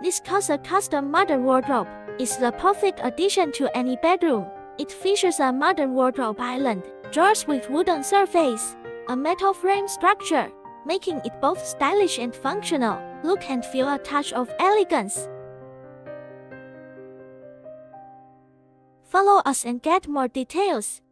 This Casa Custom modern wardrobe is the perfect addition to any bedroom. It features a modern wardrobe island, drawers with wooden surface, a metal frame structure, making it both stylish and functional. Look and feel a touch of elegance. Follow us and get more details.